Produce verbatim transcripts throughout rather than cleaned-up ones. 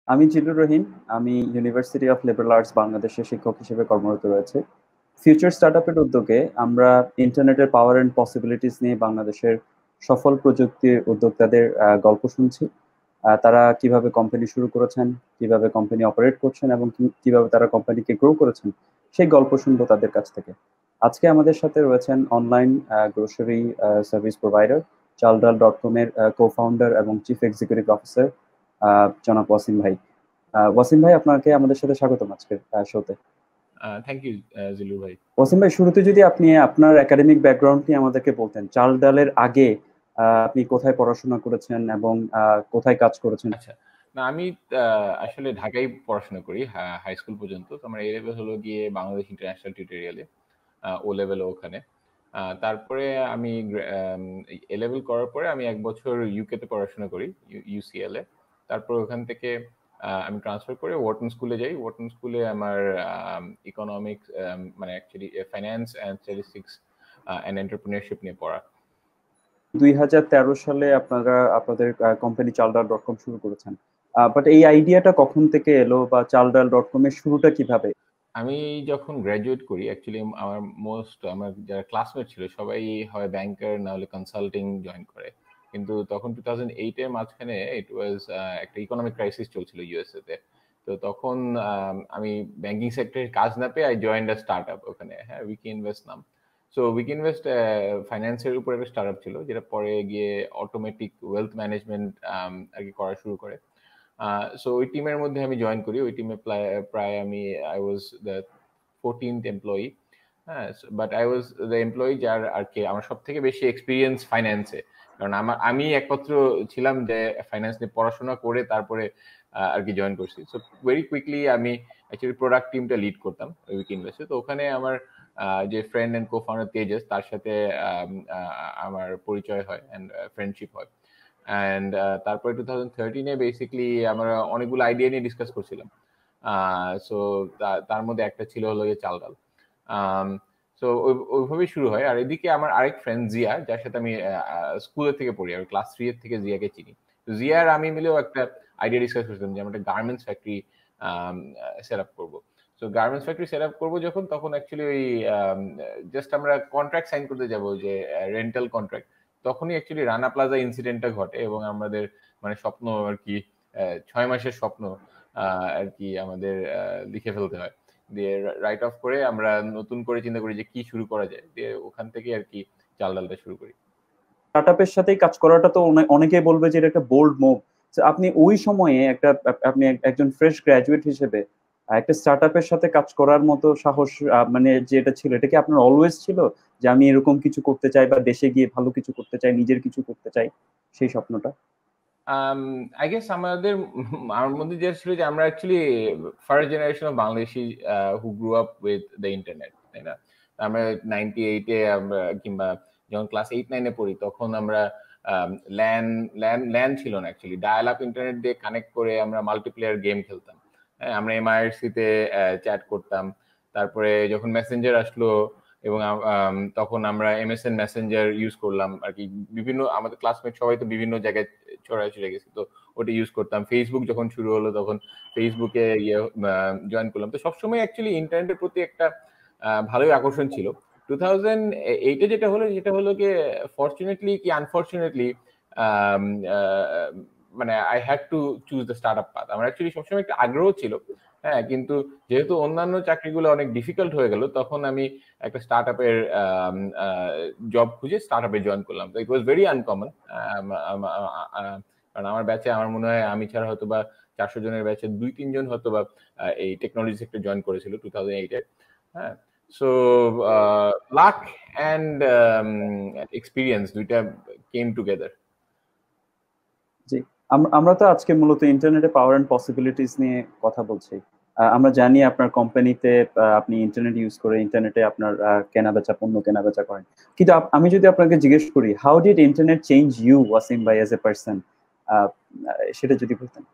আমি জিলুর রহিম। আমি university of liberal arts বাংলাদেশে শিক্ষক হিসেবে কর্মরত রয়েছে। ফিউচার স্টার্টআপের উদ্যোগে আমরা ইন্টারনেটের পাওয়ার অ্যান্ড পসিবিলিটিস নিয়ে বাংলাদেশের সফল প্রযুক্তির উদ্যোক্তাদের আহ, গল্প শুনছি। আহ, তারা কিভাবে কোম্পানি শুরু করেছেন, কিভাবে কোম্পানি অপারেট করছেন এবং কি- কিভাবে তারা কোম্পানিকে গ্রো করেছেন, সেই গল্প শুনবো তাদের কাছ থেকে। আজকে আমাদের সাথে রয়েছেন online grocery service provider Chaldal dot com এর কো ফাউন্ডার এবং চিফ এক্সিকিউটিভ অফিসার জনাব ওয়াসিম ভাই। আহ, ওয়াসিম ভাই, আপনাকে আমাদের সাথে স্বাগতম আজকের শোতে। থ্যাংক ইউ জিলু ভাই। ওয়াসিম ভাই, শুরুতে যদি আপনি আপনার একাডেমিক ব্যাকগ্রাউন্ড নিয়ে আমাদেরকে বলতেন, চাল ডালের আগে আহ, আপনি কোথায় পড়াশোনা করেছেন এবং আহ, কোথায় কাজ করেছেন। আচ্ছা, না আমি আহ, আসলে ঢাকায় পড়াশোনা করি হাই স্কুল পর্যন্ত। তো আমার এ লেভেল হলো গিয়ে বাংলাদেশ ইন্টারন্যাশনাল টিউটোরিয়ালে, ও লেভেল ওখানে। আহ, তারপরে আমি এ লেভেল করার পরে আমি এক বছর ইউকে তে পড়াশোনা করি, ইউসিএল এ। তারপর ওখান থেকে আহ, আমি ট্রান্সফার করে ওয়াটন স্কুলে যাই। ওয়াটন স্কুলে আমার ইকোনমিক্স, মানে actually finance and statistics and entrepreneurship নিয়ে পড়া। দুই হাজার তেরো সালে আপনারা আপনাদের কোম্পানি চালডাল ডট কম শুরু করেছেন, বাট এই আইডিয়াটা কখন থেকে এলো বা চালডাল ডট কম এর শুরুটা কিভাবে? আমি যখন গ্র্যাজুয়েট করি, অ্যাকচুয়ালি আমার মোস্ট আমার যারা ক্লাসমেট ছিল সবাই হয় ব্যাংকার না হলে কনসাল্টিং জয়েন করে। কিন্তু তখন টু থাউজেন্ড এইট এর মাঝখানে ইট ওয়াজ একটা ইকোনমিক ক্রাইসিস চলছিল ইউএসএ তে। তো তখন আম, আমি ব্যাংকিং সেক্টরে কাজ না পেয়ে I joined a start up ওখানে, হ্যাঁ, উইকি ইনভেস্ট নাম। সো উইকি ইনভেস্ট ফাইন্যান্সের উপর একটা স্টার্ট আপ ছিল, যেটা পরে গিয়ে অটোমেটিক ওয়েলথ ম্যানেজমেন্ট আর কি করা শুরু করে। সো ওই টিমের মধ্যে আমি জয়েন করি। ওই টিমে প্রায় আমি I was the fourteenth employee. হ্যাঁ, but I was the employee যার আর কি আমার সব থেকে বেশি এক্সপিরিয়েন্স ফাইন্যান্সে। কারণ আমার আমি একমাত্র ছিলাম যে ফাইন্যান্স নিয়ে পড়াশোনা করে তারপরে আর কি জয়েন করছি। সো ভেরি কুইকলি আমি অ্যাকচুয়ালি প্রোডাক্ট টিমটা লিড করতাম ওই উইক ইনভেস্টে। তো ওখানে আমার যে friend and co founder Tejas, তার সাথে আমার পরিচয় হয় অ্যান্ড ফ্রেন্ডশিপ হয়। অ্যান্ড তারপরে টু থাউজেন্ড থার্টিনে বেসিকলি আমরা অনেকগুলো আইডিয়া নিয়ে ডিসকাস করছিলাম। সো তার মধ্যে একটা ছিল হলো গিয়ে চাল ডাল। সো ওইভাবেই শুরু হয়। আর এদিকে আমার আরেক ফ্রেন্ড জিয়া, যার সাথে আমি স্কুলের থেকে পড়ি, আমি ক্লাস থ্রি এর থেকে জিয়াকে চিনি। তো জিয়া আর আমি মিলেও একটা আইডিয়া ডিসকাস করছিলাম যে আমরা একটা গার্মেন্টস ফ্যাক্টরি সেট আপ করবো। So garments factory set up করবো যখন, তখন অ্যাকচুয়ালি ওই জাস্ট আমরা কন্ট্রাক্ট সাইন করতে যাবো, যে রেন্টাল কন্ট্রাক্ট। তখনই অ্যাকচুয়ালি রানা প্লাজা ইনসিডেন্টটা ঘটে এবং আমাদের মানে স্বপ্ন আর কি, ছয় মাসের স্বপ্ন আর কি আমাদের লিখে ফেলতে হয়। দিয়ে রাইট অফ করে আমরা নতুন করে চিন্তা করি যে কি শুরু করা যায়, দিয়ে ওখান থেকে আর কি চাল ডালটা শুরু করি। স্টার্টআপের সাথেই কাজ করাটা তো অনেকেই বলবে যে এটা একটা বোল্ড মুভ। আপনি ওই সময়ে একটা আপনি একজন ফ্রেশ গ্রাজুয়েট হিসেবে একটা স্টার্টআপের সাথে কাজ করার মতো সাহস, মানে যেটা ছিল, এটা কি আপনার অলওয়েজ ছিল যে আমি এরকম কিছু করতে চাই বা দেশে গিয়ে ভালো কিছু করতে চাই, নিজের কিছু করতে চাই, সেই স্বপ্নটা? আই গেস আমাদের আমার মধ্যে যেটা ছিল যে আমরা actually first generation of Bangladeshi who grew up with the internet, তাই না? আমরা নাইনটি এইটে আমরা কিংবা যখন ক্লাস এইট নাইনে পড়ি তখন আমরা ল্যান ল্যান ল্যান ছিল না, অ্যাকচুয়ালি ডায়াল আপ ইন্টারনেট দিয়ে কানেক্ট করে আমরা মাল্টিপ্লেয়ার গেম খেলতাম। হ্যাঁ, আমরা এমআইআরসি তে চ্যাট করতাম। তারপরে যখন মেসেঞ্জার আসলো এবং তখন আমরা এমএসএন মেসেঞ্জার ইউজ করলাম আর কি। বিভিন্ন আমাদের ক্লাসমেট সবাই তো বিভিন্ন জায়গায় ছড়াছড়ে গেছে, তো ওটা ইউজ করতাম। ফেসবুক যখন শুরু হলো তখন ফেসবুকে ইয়ে জয়েন করলাম। তো সবসময় অ্যাকচুয়ালি ইন্টারনেটের প্রতি একটা ভালোই আকর্ষণ ছিল। টু থাউজেন্ড এইটে যেটা হলো সেটা হলো কি, ফর্চুনেটলি কি আনফর্চুনেটলি, মানে I had to choose the start up path. আমার অ্যাকচুয়ালি সবসময় একটা আগ্রহ ছিল, হ্যাঁ, কিন্তু যেহেতু অন্যান্য চাকরিগুলো অনেক ডিফিকাল্ট হয়ে গেল, তখন আমি একটা স্টার্ট আপের জব খুঁজে স্টার্ট আপে জয়েন করলাম। তো ইট ওয়াজ ভেরি আনকমন। কারণ আমার ব্যাচে আমার মনে হয় আমি ছাড়া হয়তো বা চারশো জনের ব্যাচে দুই তিনজন হয়তো বা এই টেকনোলজি সেক্টরে জয়েন করেছিল টু থাউজেন্ড এইটে। হ্যাঁ, সো লাক অ্যান্ড এক্সপিরিয়েন্স দুইটা কেম টুগেদার। জি, আমরা তো আজকে মূলত ইন্টারনেটে পাওয়ার এন্ড পসিবিলিটিস নিয়ে কথা বলছি। আমরা জানি আপনার কোম্পানিতে আপনি ইন্টারনেট ইউজ করে ইন্টারনেটে আপনার কেনা বেচা পণ্য কেনা বেচা করেন। কিন্তু আমি যদি আপনাকে জিজ্ঞেস করি, how did internet change you Wasim ভাই এজ এ পারসন, সেটা যদি বলতেন।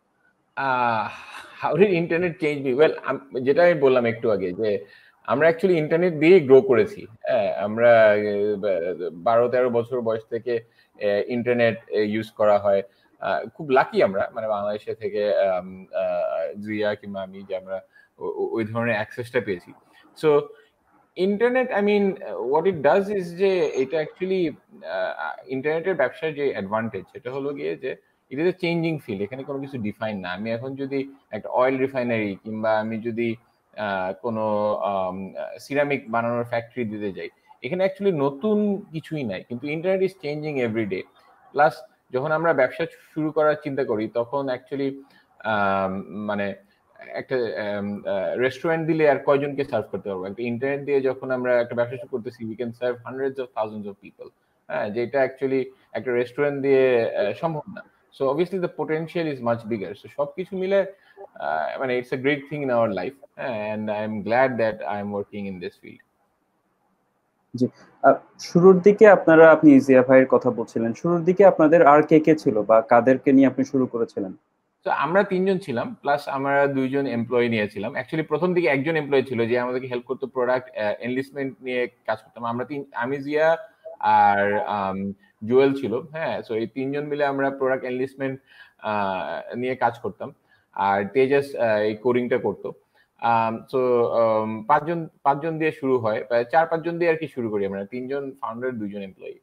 How did internet change me? Well, যেটা আমি বললাম একটু আগে, যে আমরা অ্যাকচুয়ালি ইন্টারনেট দিয়েই গ্রো করেছি। হ্যাঁ, আমরা বারো তেরো বছর বয়স থেকে ইন্টারনেট ইউজ করা হয়। খুব লাকি আমরা, মানে বাংলাদেশে থেকে জিয়া কিংবা আমি যে আমরা ওই ধরনের অ্যাক্সেসটা পেয়েছি। So internet, I mean what it does is যে এটা অ্যাকচুয়ালি ইন্টারনেটের ব্যবসার যে অ্যাডভান্টেজ সেটা হলো গিয়ে যে it is a changing field, এখানে কোনো কিছু ডিফাইন না। আমি এখন যদি একটা অয়েল রিফাইনারি কিংবা আমি যদি কোনো সিরামিক বানানোর ফ্যাক্টরি দিতে যাই, এখানে অ্যাকচুয়ালি নতুন কিছুই নাই, কিন্তু internet is changing every day. Plus যখন আমরা ব্যবসা শুরু করার চিন্তা করি তখন অ্যাকচুয়ালি মানে একটা রেস্টুরেন্ট দিলে আর কয়জনকে সার্ভ করতে পারবো, একটা ইন্টারনেট দিয়ে যখন আমরা একটা ব্যবসা শুরু করতেছি we can serve hundreds of thousands of people, হ্যাঁ, যেটা অ্যাকচুয়ালি একটা রেস্টুরেন্ট দিয়ে সম্ভব না। So obviously the potential is much bigger. So সবকিছু মিলে মানে it's a great thing in our life, and I am glad that I am working in this field. জি, শুরুর দিকে আপনারা, আপনি জিয়া ভাইয়ের কথা বলছিলেন, শুরুর দিকে আপনাদের আর কে কে ছিল বা কাদেরকে নিয়ে আপনি শুরু করেছিলেন? তো আমরা তিনজন ছিলাম, প্লাস আমরা দুইজন এমপ্লয়ি নিয়েছিলাম। অ্যাকচুয়ালি প্রথম দিকে একজন এমপ্লয়ি ছিল যে আমাদেরকে হেল্প করতো প্রোডাক্ট এনলিস্টমেন্ট নিয়ে কাজ করতাম। আমরা তিন, আমি, জিয়া আর জুয়েল ছিল, হ্যাঁ। সো এই তিনজন মিলে আমরা প্রোডাক্ট এনলিস্টমেন্ট নিয়ে কাজ করতাম, আর তেজাস এই কোডিংটা করতো। সো পাঁচজন পাঁচজন দিয়ে শুরু হয়, প্রায় চার পাঁচজন দিয়ে আর কি শুরু করি আমরা, তিনজন ফাউন্ডার দুইজন এমপ্লয়ি।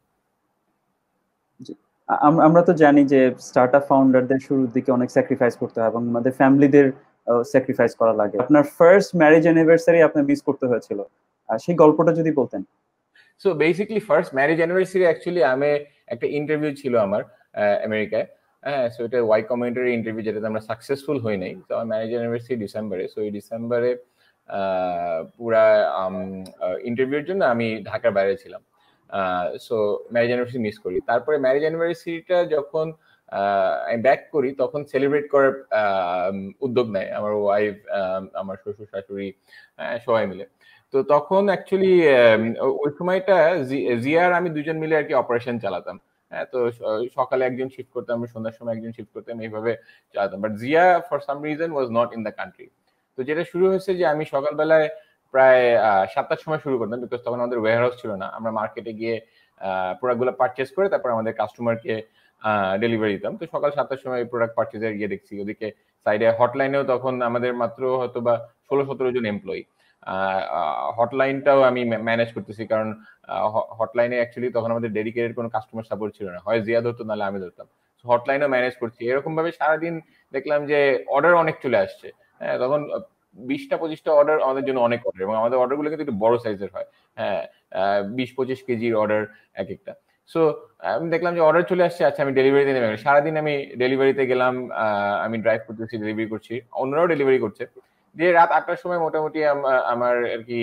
আমরা তো জানি যে স্টার্টআপ ফাউন্ডারদের শুরুর দিকে অনেক স্যাক্রিফাইস করতে হয় এবং আমাদের ফ্যামিলিদের স্যাক্রিফাইস করা লাগে। আপনার ফার্স্ট ম্যারেজ অ্যানিভার্সারি আপনার মিস করতে হয়েছিল, সেই গল্পটা যদি বলতেন। So basically first marriage anniversary actually আমি একটা ইন্টারভিউ ছিল আমার আমেরিকায়, হ্যাঁ। সো এটা ওয়াই কমেন্টারি ইন্টারভিউ, যেটাতে আমরা সাকসেসফুল হই নাই। তো আমার ম্যারেজ অ্যানিভার্সারি ডিসেম্বরে। সো এই ডিসেম্বরে পুরা ইন্টারভিউর জন্য আমি ঢাকার বাইরে ছিলাম। সো ম্যারেজ অ্যানিভার্সারি মিস করি। তারপরে ম্যারেজ অ্যানিভার্সারিটা যখন আমি ব্যাক করি তখন সেলিব্রেট করার উদ্যোগ নেয় আমার ওয়াইফ, আমার শ্বশুর শাশুড়ি, সবাই মিলে। তো তখন অ্যাকচুয়ালি ওই সময়টা জিয়ার আমি দুজন মিলে আর কি অপারেশন চালাতাম, হ্যাঁ। তো সকালে একজন শিফট করতাম, সন্ধ্যার সময় একজন শিফট করতাম, এইভাবে চালাতাম। But Zia for some reason was not in the country. তো যেটা শুরু হয়েছে যে আমি সকালবেলায় প্রায় সাতটার সময় শুরু করতাম, বিকজ তখন আমাদের ওয়্যার হাউস ছিল না। আমরা মার্কেটে গিয়ে প্রোডাক্টগুলো পারচেস করে তারপর আমাদের কাস্টমারকে ডেলিভারি দিতাম। তো সকাল সাতটার সময় প্রোডাক্ট পারচেজের গিয়ে দেখছি ওদিকে সাইডে হটলাইনেও তখন আমাদের মাত্র হয়তো বা ষোলো সতেরো জন এমপ্লয়ি। হটলাইনটাও আমি ম্যানেজ করতেছি, কারণ হটলাইনে অ্যাকচুয়ালি তখন আমাদের ডেডিকেটেড কোনো কাস্টমার সাপোর্ট ছিল না, হয় জিয়া ধরতো নাহলে আমি ধরতাম। হটলাইনও ম্যানেজ করছি। এরকম ভাবে সারাদিন দেখলাম যে অর্ডার অনেক চলে আসছে, হ্যাঁ। তখন বিশটা পঁচিশটা অর্ডার আমাদের জন্য অনেক অর্ডার, এবং আমাদের অর্ডারগুলো কিন্তু একটু বড় সাইজের হয়, হ্যাঁ, বিশ পঁচিশ কেজির অর্ডার এক একটা। সো আমি দেখলাম যে অর্ডার চলে আসছে, আচ্ছা আমি ডেলিভারিতে নেমে গেলাম। সারাদিন আমি ডেলিভারিতে গেলাম, আমি ড্রাইভ করতেছি, ডেলিভারি করছি, অন্যরাও ডেলিভারি করছে। দিয়ে রাত আটটার সময় মোটামুটি আমার আর কি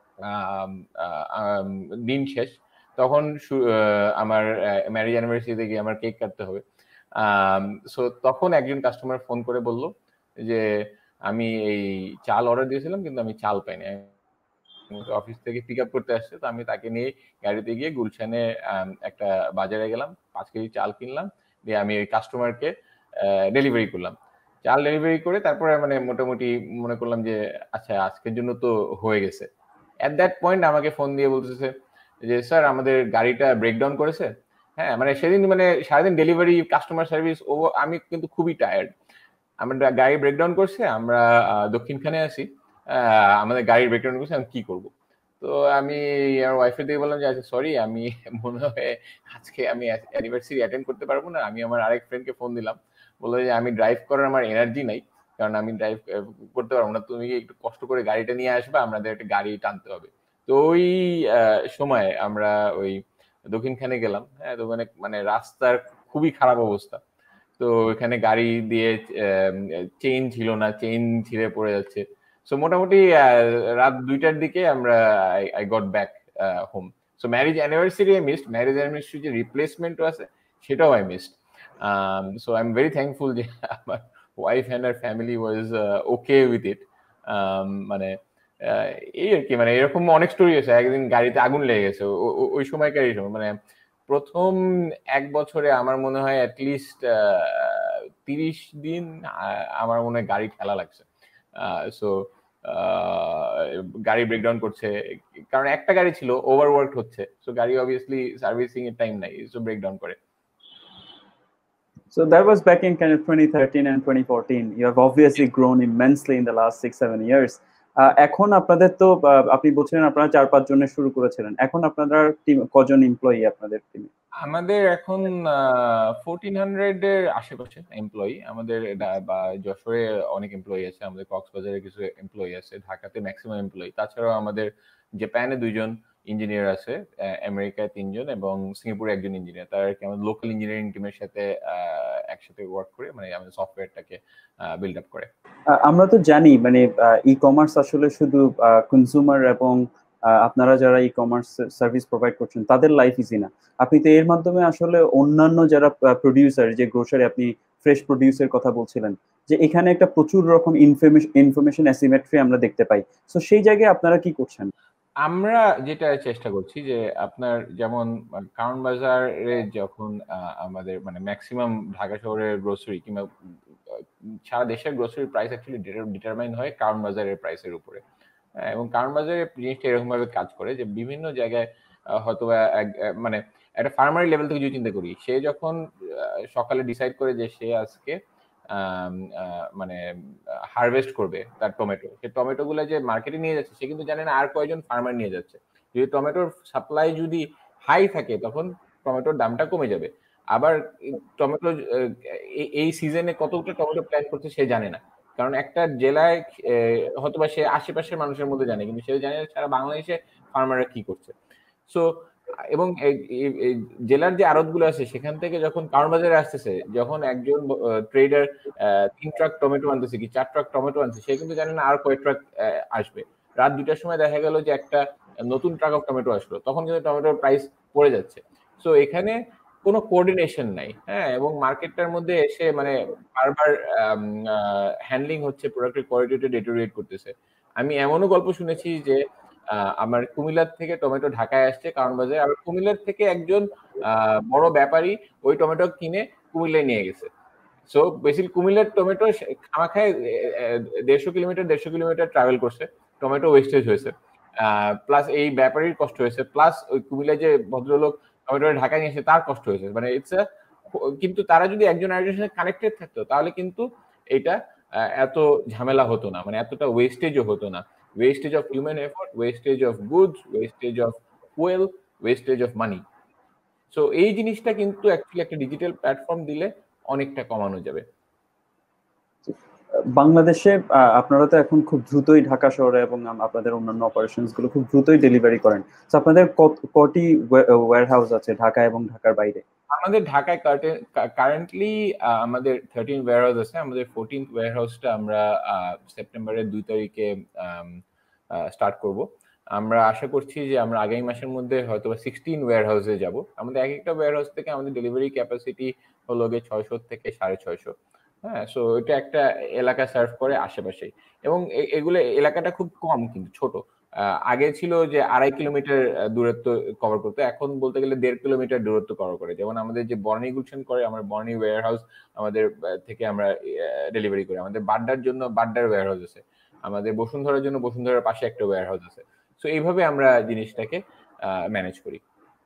দিন শেষ। তখন আমার ম্যারেজ অ্যানিভার্সারিতে গিয়ে আমার কেক কাটতে হবে। সো তখন একজন কাস্টমার ফোন করে বলল যে আমি এই চাল অর্ডার দিয়েছিলাম কিন্তু আমি চাল পাইনি। অফিস থেকে পিক আপ করতে আসছে, তো আমি তাকে নিয়ে গাড়িতে গিয়ে গুলশানে একটা বাজারে গেলাম, পাঁচ কেজি চাল কিনলাম, দিয়ে আমি ওই কাস্টমারকে ডেলিভারি করলাম। চাল ডেলিভারি করে তারপরে মানে মোটামুটি মনে করলাম যে আচ্ছা আজকের জন্য তো হয়ে গেছে। এট দ্যাট পয়েন্ট আমাকে ফোন দিয়ে বলতেছে যে স্যার আমাদের গাড়িটা ব্রেকডাউন করেছে, হ্যাঁ। মানে সেদিন মানে সারাদিন ডেলিভারি কাস্টমার সার্ভিস, ও আমি কিন্তু খুবই টায়ার্ড। আমরা গাড়ি ব্রেকডাউন করছে, আমরা দক্ষিণখানে আছি, আমাদের গাড়ি ব্রেকডাউন করছে, আমি কি করব। তো আমি আমার ওয়াইফের দিকে বললাম যে আচ্ছা সরি, আমি মনে হয় আজকে আমি অ্যানিভার্সারি অ্যাটেন্ড করতে পারবো না। আমি আমার আরেক ফ্রেন্ডকে ফোন দিলাম, বললো যে আমি ড্রাইভ করার আমার এনার্জি নাই, কারণ আমি ড্রাইভ করতে পারবো না, তুমি একটু কষ্ট করে গাড়িটা নিয়ে আসবে, আমাদের একটা গাড়ি টানতে হবে। তো ওই সময় আমরা ওই দক্ষিণখানে গেলাম, হ্যাঁ। তো মানে মানে রাস্তার খুবই খারাপ অবস্থা। তো এখানে গাড়ি দিয়ে চেইন ছিল না, চেইন ছিঁড়ে পড়ে যাচ্ছে। সো মোটামুটি রাত দুইটার দিকে আমরা I got back home. So marriage anniversary I missed, marriage anniversary যে রিপ্লেসমেন্টও আছে সেটাও I missed. So I am very thankful যে আমার ওয়াইফ অ্যান্ড আর family was okay with it. মানে এই আর কি, মানে এরকম অনেক স্টোরি আছে। একদিন গাড়িতে আগুন লেগে গেছে ওই সময়কার, এই সময় মানে প্রথম এক বছরে আমার মনে হয় অ্যাটলিস্ট তিরিশ দিন আমার মনে হয় গাড়ি ঠেলা লাগছে। সো গাড়ি ব্রেকডাউন করছে, কারণ একটা গাড়ি ছিল, ওভারওয়ার্ক হচ্ছে, সো গাড়ি অবভিয়াসলি সার্ভিসিং এর টাইম নাই, সো ব্রেকডাউন করে। So that was back in kind of twenty thirteen and twenty fourteen. You have obviously grown immensely in the last six, seven years. Uh, এখন আপনাদের তো আহ, আপনি বলছিলেন আপনারা চার পাঁচ জনের শুরু করেছিলেন, এখন আপনারা টিম কজন এমপ্লয়ি আপনাদের টিমে? আমাদের এখন ফোরটিন হান্ড্রেড এর আশেপাশে এমপ্লয়ি আমাদের, বা যশোরে অনেক এমপ্লয়ি আছে, আমাদের কক্সবাজারে কিছু এমপ্লয়ি আছে, ঢাকাতে ম্যাক্সিমাম এমপ্লয়ি। তাছাড়াও আমাদের জাপানে দুইজন ইঞ্জিনিয়ার আছে, আমেরিকায় তিনজন এবং সিঙ্গাপুরে একজন ইঞ্জিনিয়ার। তারা কি আমাদের লোকাল ইঞ্জিনিয়ারিং টিমের সাথে একসাথে ওয়ার্ক করে, মানে আমাদের সফটওয়্যারটাকে বিল্ড আপ করে। আমরা তো জানি মানে ই কমার্স আসলে শুধু কনজিউমার এবং আপনারা যারা ই কমার্স সার্ভিস প্রোভাইড করছেন তাদের লাইফ ইজি না। আপনি তো এর মাধ্যমে আসলে অন্যান্য যারা প্রোডিউসার, যে গ্রোসারি আপনি ফ্রেশ প্রোডিউসের কথা বলছিলেন, যে এখানে একটা প্রচুর রকম ইনফরমেশন ইনফরমেশন অ্যাসিমেট্রি আমরা দেখতে পাই। সো সেই জায়গায় আপনারা কি করছেন? আমরা যেটা চেষ্টা করছি যে আপনার যেমন কারণ বাজারে যখন আমাদের মানে ম্যাক্সিমাম ঢাকা শহরের গ্রোসারি কিংবা সারা দেশের গ্রোসারি প্রাইস অ্যাকচুয়ালি ডিটারমাইন হয় কারণ বাজারের প্রাইসের উপরে। এবং কারণ বাজারে জিনিসটা এরকম ভাবে কাজ করে যে বিভিন্ন জায়গায় হয়তো মানে একটা ফার্মারি লেভেল থেকে যদি চিন্তা করি, সে যখন সকালে ডিসাইড করে যে সে আজকে মানে হারভেস্ট করবে তার টমেটো, সে টমেটো গুলো যে মার্কেটে নিয়ে যাচ্ছে সে কিন্তু জানে না আর কয়জন ফার্মার নিয়ে যাচ্ছে। যদি টমেটোর সাপ্লাই যদি হাই থাকে তখন টমেটোর দামটা কমে যাবে। আবার টমেটো এই সিজনে কতটা টমেটো প্ল্যান করছে সে জানে না, কারণ একটা জেলায় হয়তো বা সে আশেপাশের মানুষের মধ্যে জানে, কিন্তু সে জানে সারা বাংলাদেশে ফার্মাররা কি করছে। সো এবং জেলার যে আড়ত গুলো আছে সেখান থেকে যখন কারণ বাজারে আসতেছে, যখন একজন ট্রেডার তিন ট্রাক টমেটো আনতেছে কি চার ট্রাক টমেটো আনছে, সে কিন্তু জানে না আর কয় ট্রাক আসবে। রাত দুটার সময় দেখা গেল যে একটা নতুন ট্রাক অফ টমেটো আসলো, তখন কিন্তু টমেটোর প্রাইস পড়ে যাচ্ছে। সো এখানে কোনো কোঅর্ডিনেশন নাই, হ্যাঁ, এবং মার্কেটটার মধ্যে এসে মানে বারবার হ্যান্ডলিং হচ্ছে, প্রোডাক্টের কোয়ালিটিটা ডিটোরিয়েট করতেছে। আমি এমনও গল্প শুনেছি যে আমার কুমিল্লার থেকে টমেটো ঢাকায় আসছে কারণ বাজারে, আর কুমিল্লার থেকে একজন বড় ব্যাপারী ওই টমেটো কিনে কুমিল্লায় নিয়ে গেছে। সো বেসিক্যালি কুমিল্লার টমেটো খামাখায় দেড়শো কিলোমিটার দেড়শো কিলোমিটার ট্রাভেল করছে, টমেটো ওয়েস্টেজ হয়েছে, প্লাস এই ব্যাপারীর কষ্ট হয়েছে, প্লাস ওই কুমিল্লায় যে ভদ্রলোক টমেটো ঢাকায় নিয়ে এসে তার কষ্ট হয়েছে। মানে ইটস আ, কিন্তু তারা যদি একজন আরেকজনের সাথে কানেক্টেড থাকতো তাহলে কিন্তু এটা এত ঝামেলা হতো না, মানে এতটা ওয়েস্টেজও হতো না। wastage of human effort, wastage of goods, wastage of fuel, wastage of money. So এই জিনিসটা কিন্তু অ্যাকচুয়ালি একটা ডিজিটাল প্ল্যাটফর্ম দিলে অনেকটা কমানো যাবে। বাংলাদেশে আপনারা তো এখন খুব দ্রুতই ঢাকা শহরে এবং আপনাদের অন্যান্য অপারেশনস গুলো খুব দ্রুতই ডেলিভারি করেন। তো আপনাদের কটি ওয়্যারহাউস আছে ঢাকা এবং ঢাকার বাইরে? আমাদের ঢাকায় কারেন্টলি আমাদের থার্টিন ওয়্যারহাউস আছে। আমাদের ফোরটিন্থ ওয়্যারহাউসটা আমরা সেপ্টেম্বরের দুই তারিখে স্টার্ট করব। আমরা আশা করছি যে আমরা আগামী মাসের মধ্যে হয়তো সিক্সটিন ওয়্যারহাউসে যাব। আমাদের এক একটা ওয়্যারহাউস থেকে আমাদের ডেলিভারি ক্যাপাসিটি হলো গিয়ে ছয়শো থেকে সাড়ে ছয়শো। হ্যাঁ, সো এটা একটা এলাকা সার্ভ করে আশেপাশেই, এবং এগুলো এলাকাটা খুব কম কিন্তু ছোট। আগে ছিল যে আড়াই কিলোমিটার দূরত্ব কভার করতে, এখন বলতে গেলে দেড় কিলোমিটার দূরত্ব কভার করে। যেমন আমাদের যে বর্নি গুলশান করে, আমার বর্নি ওয়্যার হাউস আমাদের থেকে আমরা ডেলিভারি করি। আমাদের বাড্ডার জন্য বাড্ডার ওয়্যার হাউস আছে, আমাদের বসুন্ধরার জন্য বসুন্ধরার পাশে একটা ওয়্যার হাউস আছে। সো এইভাবে আমরা জিনিসটাকে ম্যানেজ করি।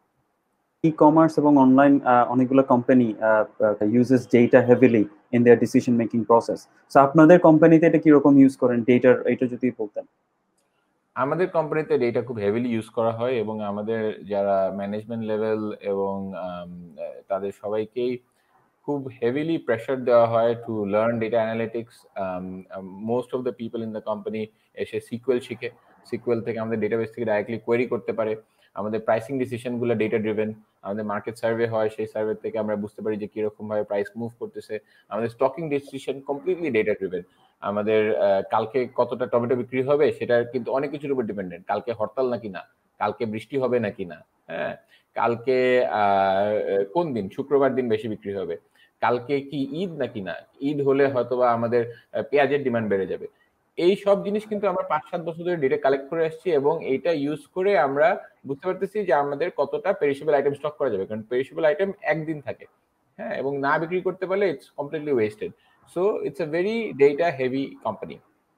ই কমার্স এবং অনলাইন অনেকগুলো company uses data heavily in their decision making process. So আপনাদের কোম্পানিতে এটা কি রকম ইউজ করেন ডেটার, এটা যদি বলতেন। আমাদের কোম্পানিতে ডেটা খুব হেভিলি ইউজ করা হয়, এবং আমাদের যারা ম্যানেজমেন্ট লেভেল এবং তাদের সবাইকেই খুব হেভিলি প্রেশার দেওয়া হয় to learn data analytics. Most of the people in the company এসে সিকুয়েল শিখে, সিকুয়েল থেকে আমাদের ডেটাবেস থেকে ডাইরেক্টলি কোয়েরি করতে পারে। আমাদের প্রাইসিং ডিসিশনগুলো ডেটা ড্রিভেন, আমাদের মার্কেট সার্ভে হয়, সেই সার্ভে থেকে আমরা বুঝতে পারি যে কিরকম ভাবে প্রাইস মুভ করতেছে। আমাদের stocking decision completely data driven. আমাদের কালকে কতটা টমেটো বিক্রি হবে সেটা কিন্তু অনেক কিছুর উপর ডিপেন্ডেন্ট। কালকে হরতাল নাকি না, কালকে বৃষ্টি হবে নাকি না, হ্যাঁ, কালকে কোন দিন, শুক্রবার দিন বেশি বিক্রি হবে, কালকে কি ঈদ নাকি না, ঈদ হলে হয়তোবা আমাদের পেঁয়াজের ডিমান্ড বেড়ে যাবে। এই সব জিনিস কিন্তু আমরা পাঁচ সাত বছর ধরে ডেটা কালেক্ট করে আসছি, এবং এইটা ইউজ করে আমরা বুঝতে পারতেছি যে আমাদের কতটা পেরিশেবল আইটেম স্টক করা যাবে, কারণ পেরিশেবল আইটেম একদিন থাকে, হ্যাঁ, এবং না বিক্রি করতে পারলে it's completely wasted. So it's a very data heavy company.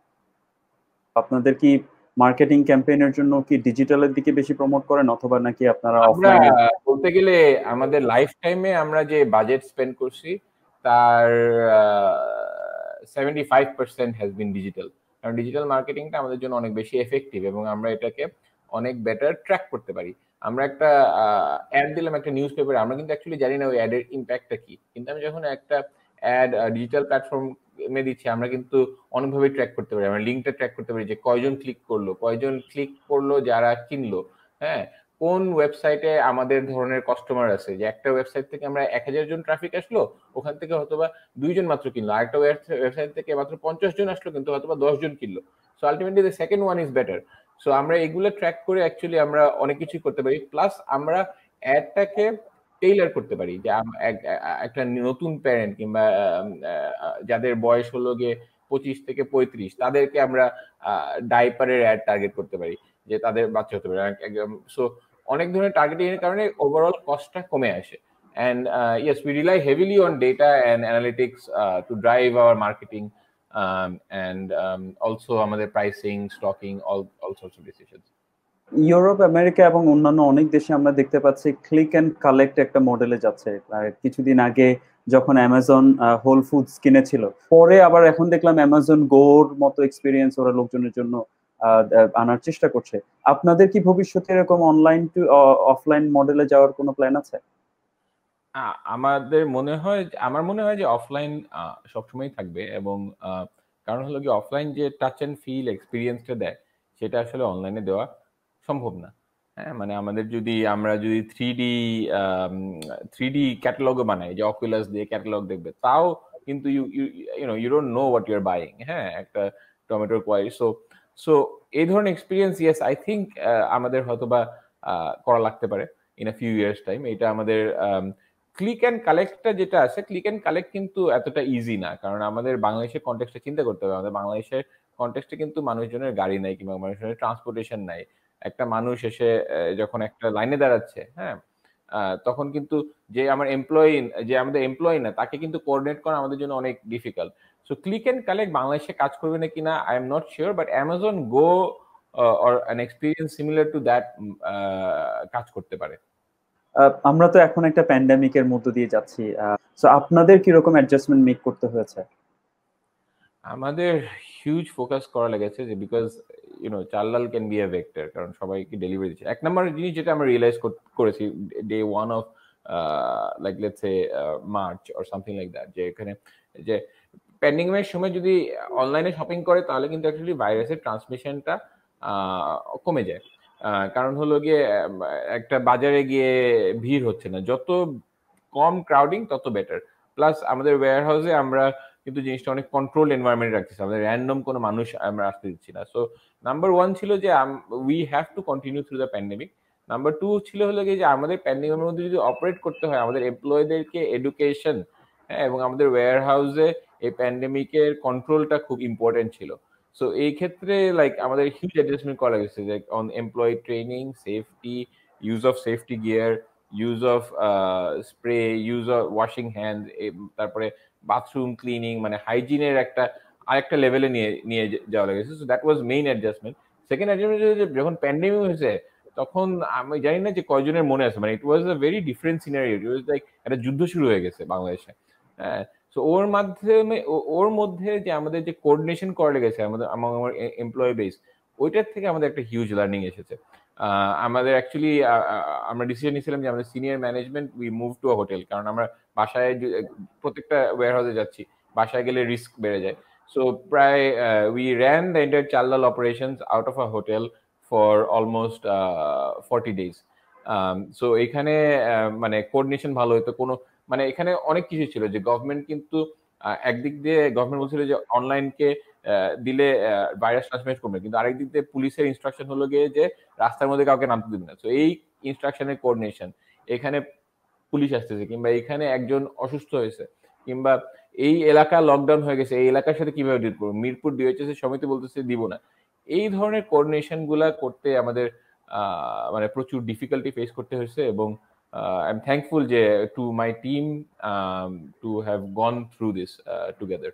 আপনাদের কি মার্কেটিং ক্যাম্পেইনের জন্য কি ডিজিটালের দিকে বেশি প্রমোট করেন, অথবা নাকি আপনারা অফলাইনে? বলতে গেলে আমাদের লাইফ টাইমে আমরা যে বাজেট স্পেন্ড করছি তার seventy five percent has been digital. কারণ ডিজিটাল মার্কেটিংটা আমাদের জন্য অনেক বেশি এফেক্টিভ এবং আমরা এটাকে অনেক বেটার ট্র্যাক করতে পারি। আমরা একটা অ্যাড দিলাম একটা নিউজ পেপারে, আমরা কিন্তু অ্যাকচুয়ালি জানি না ওই অ্যাডের ইম্প্যাক্টটা কি, কিন্তু আমি যখন একটা অ্যাড ডিজিটাল প্ল্যাটফর্মে দিচ্ছি আমরা কিন্তু অনেকভাবে ট্র্যাক করতে পারি। আমরা লিঙ্কটা ট্র্যাক করতে পারি যে কয়জন ক্লিক করলো, কয়জন ক্লিক করলো যারা কিনলো, হ্যাঁ, কোন ওয়েবসাইটে আমাদের ধরনের কাস্টমার আছে, যে একটা ওয়েবসাইট থেকে আমরা এক হাজার জন ট্রাফিক আসলো, ওখান থেকে হয়তোবা দুইজন মাত্র কিনলো, আরেকটা ওয়েবসাইট থেকে মাত্র পঞ্চাশ জন আসলো কিন্তু হয়তোবা দশ জন কিনলো। So ultimately the second one is better. So আমরা এগুলো ট্র্যাক করে অ্যাকচুয়ালি আমরা অনেক কিছুই করতে পারি। প্লাস আমরা অ্যাডটাকে টেইলার করতে পারি, যে একটা নতুন প্যারেন্ট কিংবা যাদের বয়স হলো গিয়ে পঁচিশ থেকে পঁয়ত্রিশ, তাদেরকে আমরা ডাইপারের অ্যাড টার্গেট করতে পারি, যে তাদের বাচ্চা হতে পারে। সো অনেক ধরনের টার্গেটিং এর কারণে ওভারঅল কস্টটা কমে আসে। And uh, yes, we rely heavily on data and analytics uh, to drive our marketing um, and um, also আমাদের pricing, stocking, all all sorts of decisions. Europe, America এবং অন্যান্য অনেক দেশে আমরা দেখতে পাচ্ছি ক্লিক এন্ড কালেক্ট একটা মডেলে যাচ্ছে। কিছুদিন আগে যখন অ্যামাজন হোল ফুডস কিনেছিল, পরে আবার এখন দেখলাম অ্যামাজন গোর মতো এক্সপিরিয়েন্স ওরা লোকজনের জন্য আনার চেষ্টা করছে। আপনাদের কি ভবিষ্যতে এরকম অনলাইন টু অফলাইন মডেলে যাওয়ার কোনো প্ল্যান আছে? আমাদের মনে হয়, আমার মনে হয় যে অফলাইন সবসময় থাকবে, এবং কারণ হলো কি অফলাইন যে টাচ এন্ড ফিল এক্সপিরিয়েন্সটা দেয় সেটা আসলে অনলাইনে দেওয়া সম্ভব না। হ্যাঁ, মানে আমাদের যদি আমরা যদি থ্রি ডি থ্রি ডি ক্যাটালগও বানাই, যে অকুলাস দিয়ে ক্যাটালগ দেখবে, তাও কিন্তু you you know you don't know what you are buying. হ্যাঁ, একটা টমেটোর কোয়ারি। সো সো এই ধরনের এক্সপিরিয়েন্স ইয়েস আই থিঙ্ক আমাদের হয়তো বা করা লাগতে পারে in a few years time. এটা আমাদের ক্লিক অ্যান্ড কালেক্টটা যেটা আছে, ক্লিক অ্যান্ড কালেক্ট কিন্তু এতটা ইজি না, কারণ আমাদের বাংলাদেশের কনটেক্সটে চিন্তা করতে হবে। আমাদের বাংলাদেশের কনটেক্সটে কিন্তু মানুষজনের গাড়ি নাই কিংবা মানুষজনের ট্রান্সপোর্টেশন নাই। একটা মানুষ এসে যখন একটা লাইনে দাঁড়াচ্ছে, হ্যাঁ, তখন কিন্তু যে আমার এমপ্লয়ি, যে আমাদের এমপ্লয়ি না, তাকে কিন্তু কোঅর্ডিনেট করা আমাদের জন্য অনেক difficult. So click and collect বাংলাদেশে কাজ করবে না কিনা I am not sure, but Amazon Go or an experience similar to that কাজ করতে পারে। আমরা তো এখন একটা প্যান্ডেমিকের মধ্য দিয়ে যাচ্ছি, সো আপনাদের কি রকম অ্যাডজাস্টমেন্ট মেক করতে হয়েছে? আমাদের হিউজ ফোকাস করা লেগেছে, যে because you know Chaldal can be a vector, কারণ সবাইকে ডেলিভারি দিচ্ছে। এক নম্বর জিনিস যেটা আমরা রিয়েলাইজ করেছি day one of like let's say March or something like that, যে এখানে যে প্যান্ডেমিকের সময় যদি অনলাইনে শপিং করে তাহলে কিন্তু অ্যাকচুয়ালি ভাইরাসের ট্রান্সমিশনটা কমে যায়। কারণ হলো গিয়ে একটা বাজারে গিয়ে ভিড় হচ্ছে না, যত কম ক্রাউডিং তত বেটার। প্লাস আমাদের ওয়্যার হাউসে আমরা কিন্তু জিনিসটা অনেক কন্ট্রোল এনভায়রনমেন্ট রাখতেছি, আমাদের র্যান্ডম কোনো মানুষ আমরা আসতে দিচ্ছি না। সো নাম্বার ওয়ান ছিল যে we have to continue through the pandemic. Number two ছিল হলো গিয়ে যে আমাদের প্যান্ডেমিকের মধ্যে যদি অপারেট করতে হয়, আমাদের এমপ্লয়ীদেরকে এডুকেশন, হ্যাঁ, এবং আমাদের ওয়্যার হাউসে এই প্যান্ডেমিকের কন্ট্রোলটা খুব ইম্পর্টেন্ট ছিল। সো এই ক্ষেত্রে লাইক আমাদের হিউজ অ্যাডজাস্টমেন্ট করা গেছে, যে on employee training, safety, use of safety gear, use of spray, use of washing hand, তারপরে বাথরুম ক্লিনিং, মানে হাইজিনের একটা আরেকটা লেভেলে নিয়ে নিয়ে যাওয়া লেগেছে। So that was main adjustment. Second adjustment যখন প্যান্ডেমিক হয়েছে তখন আমি জানি না যে কয়জনের মনে আছে, মানে it was a very different scenario. It was like একটা যুদ্ধ শুরু হয়ে গেছে বাংলাদেশে। হ্যাঁ, সো ওর মাধ্যমে ওর মধ্যে যে আমাদের যে কোঅর্ডিনেশন করা লেগেছে আমাদের আমার এমপ্লয়ি বেস, ওইটার থেকে আমাদের একটা হিউজ লার্নিং এসেছে। আমাদের অ্যাকচুয়ালি আমরা ডিসিশন নিয়েছিলাম যে আমাদের senior management we move to a hotel, কারণ আমরা বাসায় প্রত্যেকটা ওয়্যার হাউসে যাচ্ছি, বাসায় গেলে রিস্ক বেড়ে যায়। সো প্রায় we ran the entire Chaldal operations out of a hotel for almost forty days. So এখানে মানে কোঅর্ডিনেশন ভালো হতো, কোনো মানে এখানে অনেক কিছু ছিল, যে গভর্নমেন্ট কিন্তু একদিক দিয়ে গভর্নমেন্ট বলছিল যে অনলাইনকে দিলে ভাইরাস ট্রান্সমিট করবে, কিন্তু আরেক দিক দিয়ে পুলিশের ইনস্ট্রাকশন হলো গিয়ে যে রাস্তার মধ্যে কাউকে নামতে দিবে না। তো এই ইনস্ট্রাকশনের কোঅর্ডিনেশন, এখানে পুলিশ আসতেছে কিংবা এখানে একজন অসুস্থ হয়েছে কিংবা এই এলাকা লকডাউন হয়ে গেছে, এই এলাকার সাথে কিভাবে ডিল করবো, মিরপুর ডিওএইচএস এর সমিতি বলতেছে দিব না। এই ধরনের কোঅর্ডিনেশন গুলা করতে আমাদের মানে প্রচুর ডিফিকাল্টি ফেস করতে হয়েছে, এবং আই এম থ্যাঙ্কফুল যে to my team to have gone through this together.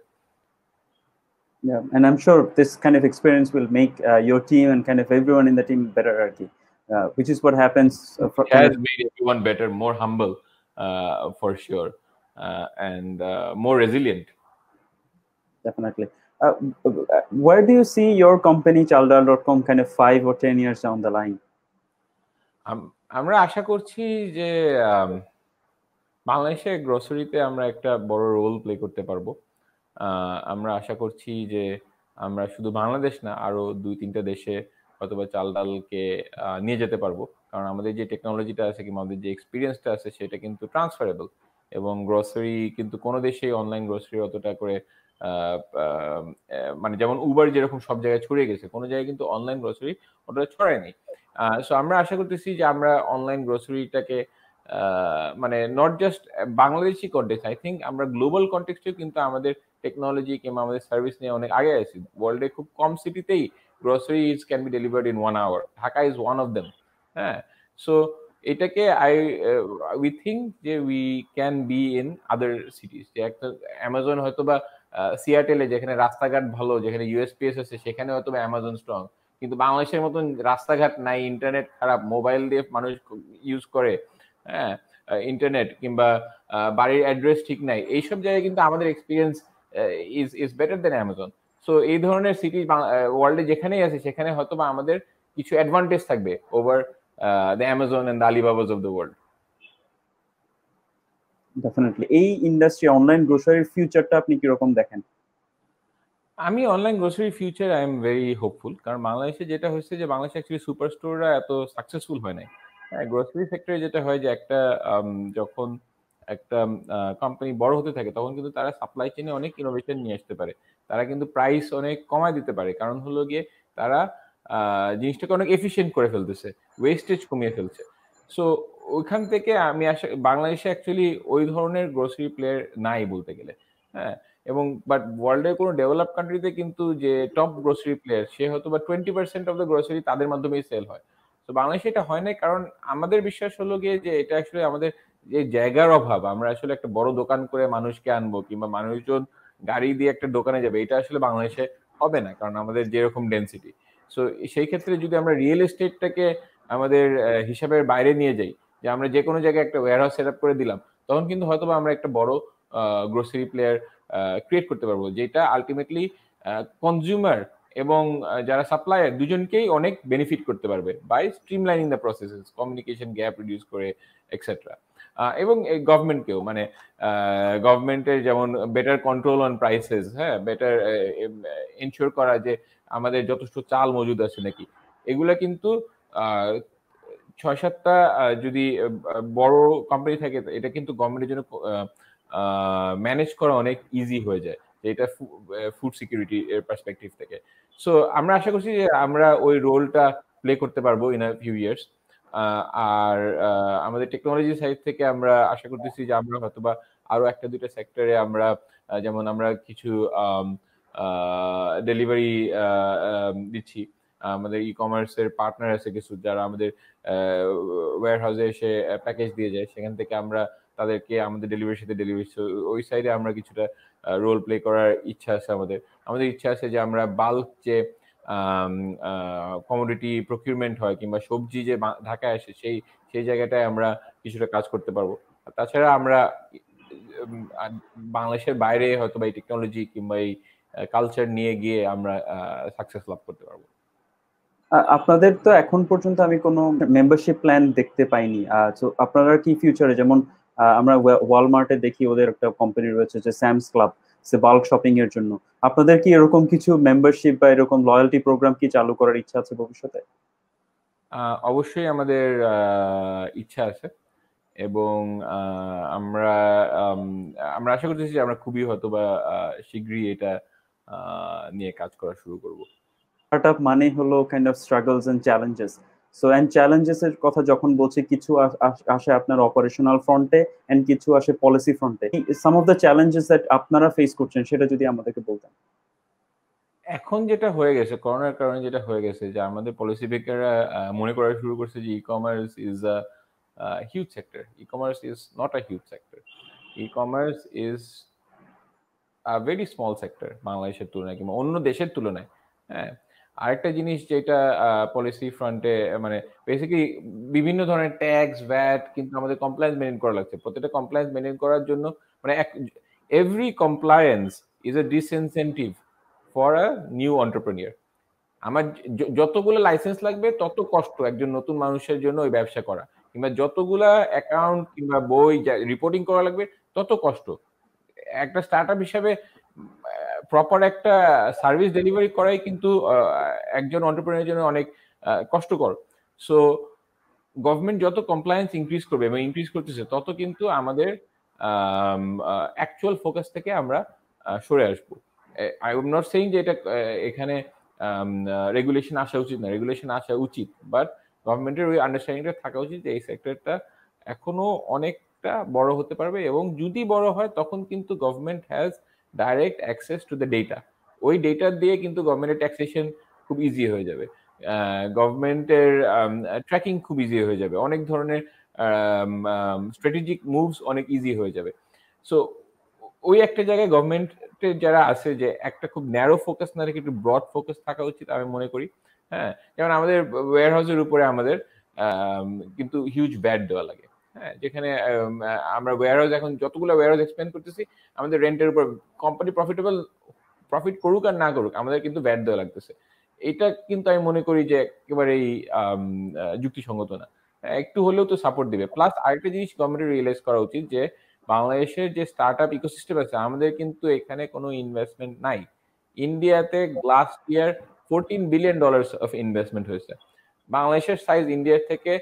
Yeah, and I'm sure this kind of experience will make uh, your team and kind of everyone in the team better, uh, which is what happens. Uh, for it has made everyone better, more humble, uh, for sure. uh, and uh, more resilient. Definitely. Uh, where do you see your company chaldal dot com kind of five or ten years down the line? আমরা আশা করছি যে বাংলাদেশে গ্রোসারিতে আমরা একটা বড় role play করতে পারবো। আমরা আশা করছি যে আমরা শুধু বাংলাদেশ না আরো দুই তিনটা দেশে অথবা চাল ডালকে নিয়ে যেতে পারবো, কারণ আমাদের যে টেকনোলজিটা আছে কিংবা আমাদের যে এক্সপিরিয়েন্সটা আছে সেটা কিন্তু ট্রান্সফারেবল, এবং গ্রোসারি কিন্তু কোনো দেশেই অনলাইন গ্রোসারি অতটা করে মানে যেমন উবার যেরকম সব জায়গায় ছড়িয়ে গেছে, কোনো জায়গায় কিন্তু অনলাইন গ্রোসারি ওটা ছড়ায়নি। সো আমরা আশা করতেছি যে আমরা অনলাইন গ্রোসারিটাকে মানে not just Bangladeshi context, I think আমরা গ্লোবাল কন্টেক্সটেও কিন্তু আমাদের টেকনোলজি কিংবা আমাদের সার্ভিস নিয়ে অনেক আগে আছি। ওয়ার্ল্ডে খুব কম সিটিতেই grocery is can be delivered in one hour, Dhaka is one of them. হ্যাঁ, সো এটাকে আই উই থিঙ্ক যে we can be in other cities, যে একটা অ্যামাজন হয়তো বা সিয়াটেলে যেখানে রাস্তাঘাট ভালো, যেখানে ইউএসপিএস আছে সেখানে হয়তো বা অ্যামাজন স্ট্রং, কিন্তু বাংলাদেশের মতন রাস্তাঘাট নাই, ইন্টারনেট খারাপ, মোবাইল দিয়ে মানুষ ইউজ করে, হ্যাঁ ইন্টারনেট কিংবা বাড়ির অ্যাড্রেস ঠিক নাই, এইসব জায়গায় কিন্তু আমাদের experience is is better than Amazon. So এই ধরনের সিটি ওয়ার্ল্ডে যেখানেই আছে সেখানে হয়তো বা আমাদের কিছু অ্যাডভান্টেজ থাকবে over the Amazon and the Alibabas of the world. Definitely. এই ইন্ডাস্ট্রি অনলাইন গ্রোসারির ফিউচারটা আপনি কি রকম দেখেন? আমি online grocery future I am very hopeful, কারণ বাংলাদেশে যেটা হচ্ছে যে বাংলাদেশে অ্যাকচুয়ালি সুপার স্টোররা এত সাকসেসফুল হয় নাই। হ্যাঁ, গ্রোসারি সেক্টরে যেটা হয় যে একটা যখন একটা কোম্পানি বড় হতে থাকে তখন কিন্তু তারা সাপ্লাই চেইনে অনেক ইনোভেশন নিয়ে আসতে পারে, তারা কিন্তু প্রাইস অনেক কমায় দিতে পারে, কারণ হলো গিয়ে তারা জিনিসটাকে অনেক এফিশিয়েন্ট করে ফেলতেছে, ওয়েস্টেজ কমিয়ে ফেলছে। সো ওইখান থেকে আমি আসা বাংলাদেশে অ্যাকচুয়ালি ওই ধরনের গ্রোসারি প্লেয়ার নাই বলতে গেলে। হ্যাঁ, এবং বাট ওয়ার্ল্ডের কোনো ডেভেলপ কান্ট্রিতে কিন্তু যে টপ গ্রোসারি প্লেয়ার সে হয়তো বা twenty percent of the grocery তাদের মাধ্যমেই সেল হয়। তো বাংলাদেশে এটা হয় না, কারণ আমাদের বিশ্বাস হলো গিয়ে যে এটা আসলে আমাদের যে জায়গার অভাব, আমরা আসলে একটা বড় দোকান করে মানুষকে আনবো কিংবা মানুষজন গাড়ি দিয়ে একটা দোকানে যাবে, এটা আসলে বাংলাদেশে হবে না, কারণ আমাদের যেরকম ডেন্সিটি। সো সেই ক্ষেত্রে যদি আমরা রিয়েল এস্টেটটাকে আমাদের হিসাবের বাইরে নিয়ে যাই, যে আমরা যে কোনো জায়গায় একটা ওয়্যারহাউস সেট আপ করে দিলাম, তখন কিন্তু হয়তো আমরা একটা বড় গ্রোসারি প্লেয়ার ক্রিয়েট করতে পারবো, যেটা আলটিমেটলি কনজিউমার এবং যারা সাপ্লায়ার দুজনকেই অনেক বেনিফিট করতে পারবে by streamlining the processes, communication gap reduce করে এক্সেট্রা। এবং গভর্নমেন্টকেও মানে গভর্নমেন্টের যেমন বেটার কন্ট্রোল অন প্রাইসেস, হ্যাঁ বেটার এনশিওর করা যে আমাদের যথেষ্ট চাল মজুদ আছে নাকি, এগুলা কিন্তু ছয় সাতটা যদি বড় কোম্পানি থাকে এটা কিন্তু গভর্নমেন্টের জন্য ম্যানেজ করা অনেক ইজি হয়ে যায়, এটা ফুড সিকিউরিটি এর পার্সপেক্টিভ থেকে। সো আমরা আশা করছি যে আমরা ওই রোলটা প্লে করতে পারবো ইন আ ফিউ ইয়ার্স। আর আমাদের টেকনোলজি সাইড থেকে আমরা আশা করতেছি যে আমরা হয়তোবা আরো একটা দুইটা সেক্টরে আমরা যেমন আমরা কিছু ডেলিভারি দিচ্ছি, আমাদের ই কমার্সের পার্টনার আছে কিছু যারা আমাদের ওয়্যার হাউসে এসে প্যাকেজ দিয়ে যায়, সেখান থেকে আমরা তাদেরকে আমাদের ডেলিভারির সাথে ডেলিভারি, ওই সাইডে আমরা কিছুটা রোল প্লে করার ইচ্ছা আছে আমাদের। আমাদের ইচ্ছা আছে যে আমরা বাল্ক যে কমোডিটি প্রকিউরমেন্ট হয় কিংবা সবজি যে ঢাকায় আসে সেই সেই জায়গাটায় আমরা কিছুটা কাজ করতে পারবো। তাছাড়া আমরা বাংলাদেশের বাইরে হয়তো বা এই টেকনোলজি কিংবা এই কালচার নিয়ে গিয়ে আমরা সাকসেস লাভ করতে পারবো। আপনাদের তো এখন পর্যন্ত আমি কোনো মেম্বারশিপ প্ল্যান দেখতে পাইনি, তো আপনারা কি ফিউচারে, যেমন আমরা ওয়ালমার্টে দেখি ওদের একটা কোম্পানি রয়েছে যে স্যামস ক্লাব, সে বাল্ক শপিং এর জন্য, আপনাদের কি এরকম কিছু মেম্বারশিপ বা এরকম লয়্যালটি প্রোগ্রাম কি চালু করার ইচ্ছা আছে ভবিষ্যতে? অবশ্যই আমাদের ইচ্ছা আছে, এবং আমরা আমরা আশা করতেছি যে আমরা খুবই হয়তো বা শীঘ্রই এটা নিয়ে কাজ করা শুরু করব। স্টার্টআপ মানে হলো kind of struggles and challenges. So and challenges এর কথা যখন বলছি, কিছু আসে আপনার অপারেশনাল ফ্রন্টে এন্ড কিছু আসে পলিসি ফ্রন্টে। Some of the challenges that আপনারা ফেস করছেন সেটা যদি আমাদেরকে বলতেন। এখন যেটা হয়ে গেছে করোনার কারণে যেটা হয়ে গেছে যে আমাদের পলিসি মেকাররা মনে করা শুরু করছে যে e commerce is a huge sector. E commerce is not a huge sector, e commerce is a very small sector বাংলাদেশের তুলনায় কিংবা অন্য দেশের তুলনায়। হ্যাঁ, আরেকটা জিনিস যেটা পলিসি ফ্রন্টে মানে বেসিক্যালি বিভিন্ন ধরনের ট্যাক্স ভ্যাট কিন্তু আমাদের কমপ্লায়েন্স মেনটেন করা লাগছে। প্রত্যেকটা কমপ্লায়েন্স মেনটেন করার জন্য মানে every compliance is a disincentive for a new entrepreneur. আমার যতগুলো লাইসেন্স লাগবে তত কষ্ট একজন নতুন মানুষের জন্য ওই ব্যবসা করা, কিংবা যতগুলা অ্যাকাউন্ট কিংবা বই রিপোর্টিং করা লাগবে তত কষ্ট। একটা স্টার্টআপ হিসাবে প্রপার একটা সার্ভিস ডেলিভারি করাই কিন্তু একজন অন্টারপ্রেনারের জন্য অনেক কষ্টকর। সো গভর্নমেন্ট যত কমপ্লায়েন্স ইনক্রিজ করবে এবং ইনক্রিজ করতেছে তত কিন্তু আমাদের অ্যাকচুয়াল ফোকাস থেকে আমরা সরে আসবো। আই এম নট সেইং যে এটা এখানে রেগুলেশন আসা উচিত না, রেগুলেশন আসা উচিত, বাট গভর্নমেন্টের ওই আন্ডারস্ট্যান্ডিংটা থাকা উচিত যে এই সেক্টরটা এখনো অনেকটা বড় হতে পারবে, এবং যদি বড় হয় তখন কিন্তু government has direct access to the data. ওই ডেটা দিয়ে কিন্তু গভর্নমেন্টের ট্যাক্সেশন খুব ইজি হয়ে যাবে, গভর্নমেন্টের ট্র্যাকিং খুব ইজি হয়ে যাবে, অনেক ধরনের স্ট্র্যাটেজিক মুভস অনেক ইজি হয়ে যাবে। সো ওই একটা জায়গায় গভর্নমেন্টের যারা আছে যে একটা খুব ন্যারো ফোকাস না রেখে একটু ব্রড ফোকাস থাকা উচিত আমি মনে করি। হ্যাঁ, যেমন আমাদের ওয়্যার হাউসের উপরে আমাদের কিন্তু হিউজ ব্যাট দেওয়া লাগে। হ্যাঁ, যেখানে আমরা ওয়্যার হাউস এখন যতগুলো ওয়্যার হাউস এক্সপ্যান্ড করতেছি আমাদের রেন্টের উপর কোম্পানি প্রফিটেবল প্রফিট করুক আর না করুক আমাদের কিন্তু ব্যাট দেওয়া লাগতেছে। এটা কিন্তু আমি মনে করি যে একেবারেই যুক্তিসঙ্গত না, একটু হলেও তো সাপোর্ট দিবে। প্লাস আরেকটা জিনিস গভর্নমেন্টের রিয়েলাইজ করা উচিত যে বাংলাদেশের যে স্টার্ট আপ ইকোসিস্টেম আছে আমাদের কিন্তু এখানে কোনো ইনভেস্টমেন্ট নাই। ইন্ডিয়াতে last year fourteen billion dollar of investment হয়েছে। বাংলাদেশের সাইজ ইন্ডিয়ার থেকে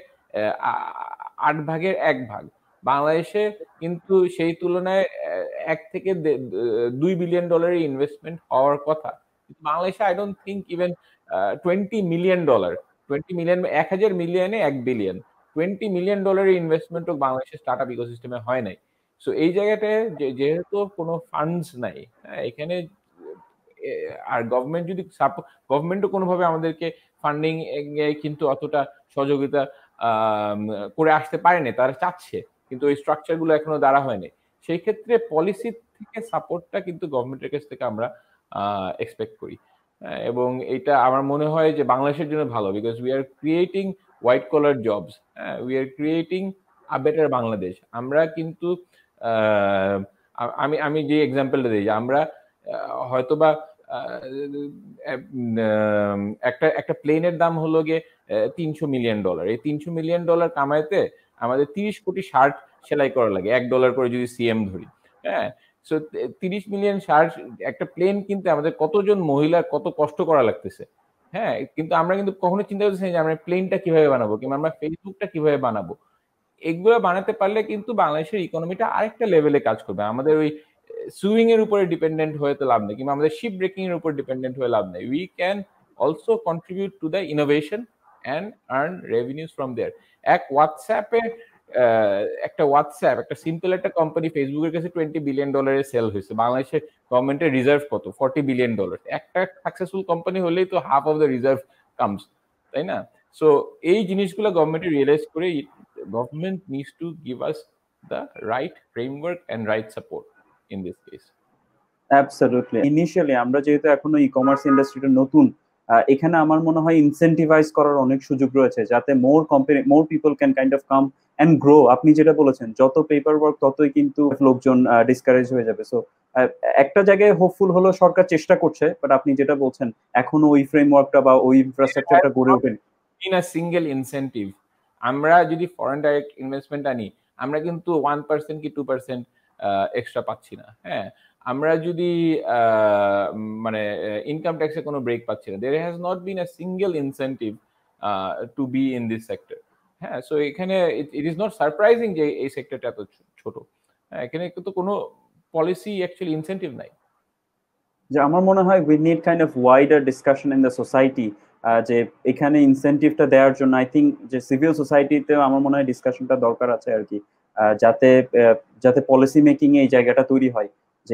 আট ভাগের এক ভাগ। বাংলাদেশে কিন্তু সেই তুলনায় এক থেকে দুই বিলিয়ন ডলারের ইনভেস্টমেন্ট হওয়ার কথা। বাংলাদেশে I don't think even twenty million dollar twenty million এক হাজার মিলিয়নে এক বিলিয়ন টোয়েন্টি মিলিয়ন ডলারের ইনভেস্টমেন্টও বাংলাদেশের স্টার্ট আপ ইকোসিস্টেমে হয় নাই। সো এই জায়গাটায় যেহেতু কোনো ফান্ডস নাই, হ্যাঁ, এখানে আর গভর্নমেন্ট যদি গভর্নমেন্টও কোনোভাবে আমাদেরকে ফান্ডিং কিন্তু অতটা সহযোগিতা করে আসতে পারেনি, তারা চাচ্ছে কিন্তু ওই স্ট্রাকচারগুলো এখনো দাঁড়া হয়নি। সেই ক্ষেত্রে পলিসি থেকে সাপোর্টটা কিন্তু গভর্নমেন্টের কাছ থেকে আমরা এক্সপেক্ট করি, এবং এটা আমার মনে হয় যে বাংলাদেশের জন্য ভালো, because we are creating white collar jobs, we are creating a better Bangladesh. আমরা কিন্তু আমি আমি যে এক্সাম্পলটা দিই, আমরা হয়তোবা একটা একটা প্লেনের দাম হলো গিয়ে তিনশো মিলিয়ন ডলার, এই তিনশো মিলিয়ন ডলার কামাইতে আমাদের তিরিশ কোটি শার্ট সেলাই করা লাগে, এক ডলার করে যদি সিএম ধরি। হ্যাঁ, সো তিরিশ মিলিয়ন শার্ট একটা প্লেন কিনতে আমাদের কতজন মহিলার কত কষ্ট করা লাগতেছে। হ্যাঁ, কিন্তু আমরা কিন্তু কখনো চিন্তা করতেছি যে আমরা প্লেনটা কিভাবে বানাবো কিংবা আমরা ফেসবুকটা কিভাবে বানাবো। এগুলো বানাতে পারলে কিন্তু বাংলাদেশের ইকোনমিটা আরেকটা লেভেলে কাজ করবে। আমাদের ওই সুইং এর উপরে ডিপেন্ডেন্ট হয়ে তো লাভ নেই, কিংবা আমাদের শিপ ব্রেকিং এর উপর ডিপেন্ডেন্ট হয়ে লাভ নেই। We can also contribute to the innovation and earn revenues from there. এক হোয়াটসঅ্যাপে একটা হোয়াটসঅ্যাপ একটা সিম্পল একটা কোম্পানি ফেসবুকের কাছে টোয়েন্টি বিলিয়ন ডলারের সেল হয়েছে। বাংলাদেশের গভর্নমেন্টের রিজার্ভ কত? Forty billion dollar. একটা সাকসেসফুল কোম্পানি হলেই তো half of the reserve comes, তাই না? সো এই জিনিসগুলো গভর্নমেন্টের রিয়েলাইজ করে government needs to give us the right framework and right support in this case. Absolutely. Initially আমরা যেহেতু এখনো ই কমার্স ইন্ডাস্ট্রিটা নতুন, এখানে আমার মনে হয় ইনসেন্টিভাইজ করার অনেক সুযোগ রয়েছে যাতে more company more people can kind of come and grow. আপনি যেটা বলেছেন যত পেপার ওয়ার্ক ততই কিন্তু লোকজন ডিসকারেজ হয়ে যাবে। সো একটা জায়গায় হোপফুল হলো সরকার চেষ্টা করছে, বাট আপনি যেটা বলছেন এখনো ওই ফ্রেমওয়ার্কটা বা ওই ইনফ্রাস্ট্রাকচারটা গড়ে ওঠেনি। ইন আ সিঙ্গেল ইনসেন্টিভ আমরা যদি ফরেন ডাইরেক্ট ইনভেস্টমেন্ট আনি আমরা কিন্তু ওয়ান পার্সেন্ট কি টু পার্সেন্ট এক্সট্রা পাচ্ছি না। হ্যাঁ, আমরা যদি মানে ইনকাম ট্যাক্সে কোনো ব্রেক পাচ্ছি না। There has not been a single incentive to be in this sector. হ্যাঁ, সো এখানে ইট ইজ নট সারপ্রাইজিং যে এই সেক্টরটা এত ছোট। হ্যাঁ, এখানে কিন্তু কোনো পলিসি অ্যাকচুয়ালি ইনসেন্টিভ নাই। যে আমার মনে হয় we need kind of wider discussion in the society, যে এখানে ইনসেন্টিভটা দেওয়ার জন্য আই থিঙ্ক যে সিভিল সোসাইটিতে আমার মনে হয় ডিসকাশনটা দরকার আছে আর কি, যাতে যাতে পলিসি মেকিং এ এই জায়গাটা তৈরি হয়। যে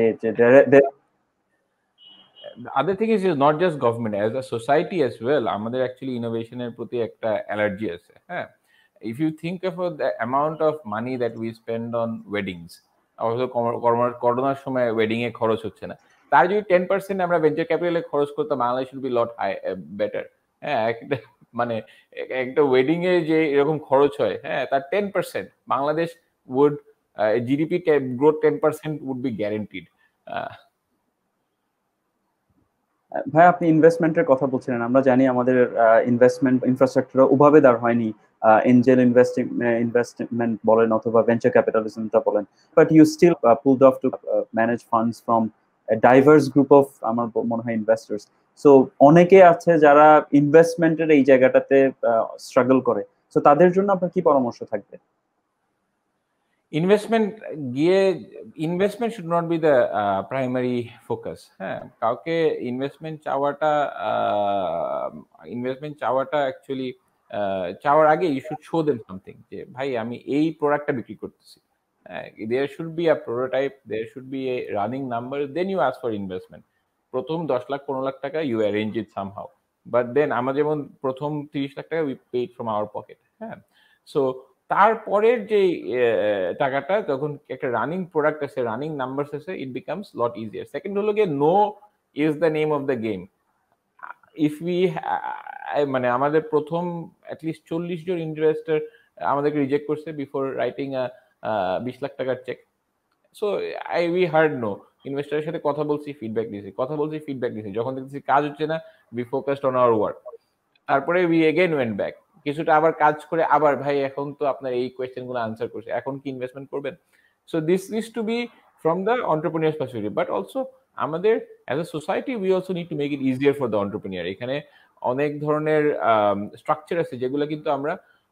The other thing is not just government, as a society as well আমাদের actually innovation এর প্রতি একটা অ্যালার্জি আছে। হ্যাঁ, if you think about the amount of money that we spend on weddings, also করোনার সময় ওয়েডিং এ খরচ হচ্ছে না, তার যদি টেন পার্সেন্ট আমরা ভেঞ্চার ক্যাপিটালে খরচ করতাম Bangladesh should be lot high better. হ্যাঁ, একটা মানে একটা ওয়েডিং এ যে এরকম খরচ হয়, হ্যাঁ, তার ten percent Bangladesh would GDP growth ten percent would be guaranteed. ভাই আপনি ইনভেস্টমেন্টের কথা বলছিলেন, আমরা জানি আমাদের ইনভেস্টমেন্ট ইনফ্রাস্ট্রাকচার ওভাবে দাঁড় হয়নি, এঞ্জেল ইনভেস্টমেন্ট বলেন অথবা ভেঞ্চার ক্যাপিটালিজমটা বলেন, but you still pulled off to manage funds from diverse group of আমার মনে হয় ইনভেস্টার্স। সো অনেকে আছে যারা ইনভেস্টমেন্টের এই জায়গাটাতে স্ট্রাগল করে, সো তাদের জন্য আপনার কি পরামর্শ থাকবে? ইনভেস্টমেন্ট গিয়ে investment should not be the primary focus. হ্যাঁ, কাউকে ইনভেস্টমেন্ট চাওয়াটা ইনভেস্টমেন্ট চাওয়াটা অ্যাকচুয়ালি চাওয়ার আগে you should show them something, যে ভাই আমি এই প্রোডাক্টটা বিক্রি করতেছি, there should be a prototype, there should be a running number, then you ask for investment. প্রথম দশ লাখ পনেরো লাখ টাকা you arrange it somehow, but then আমরা যেমন প্রথম তিরিশ লাখ টাকা we paid from hour pocket. হ্যাঁ, সো তারপরের যে টাকাটা যখন একটা রানিং প্রোডাক্ট আছে, রানিং নাম্বারস আছে, it becomes lot easier. Second হলো গিয়ে no is the name of the game. If we মানে আমাদের প্রথম অ্যাটলিস্ট চল্লিশ জন ইনভেস্টর আমাদেরকে রিজেক্ট করছে বিফোর রাইটিং বিশ লাখ টাকার cheque. So I we heard no, ইনভেস্টারের সাথে কথা বলছি, ফিডব্যাক দিয়েছি, কথা বলছি, ফিডব্যাক দিয়েছি, যখন দেখছি কাজ হচ্ছে না, we focused on our work. তারপরে উই এগেইন ওয়েন্ট ব্যাক, কিছুটা আবার কাজ করে আবার ভাই এখন তো আপনার এই কোয়েশ্চেনগুলো আনসার করছে, এখন কি ইনভেস্টমেন্ট করবেন? So this is to be from the entrepreneurs perspective, but also আমাদের as a society we also need to make it easier for the entrepreneur. এখানে অনেক ধরনের স্ট্রাকচার আছে যেগুলো কিন্তু আমরা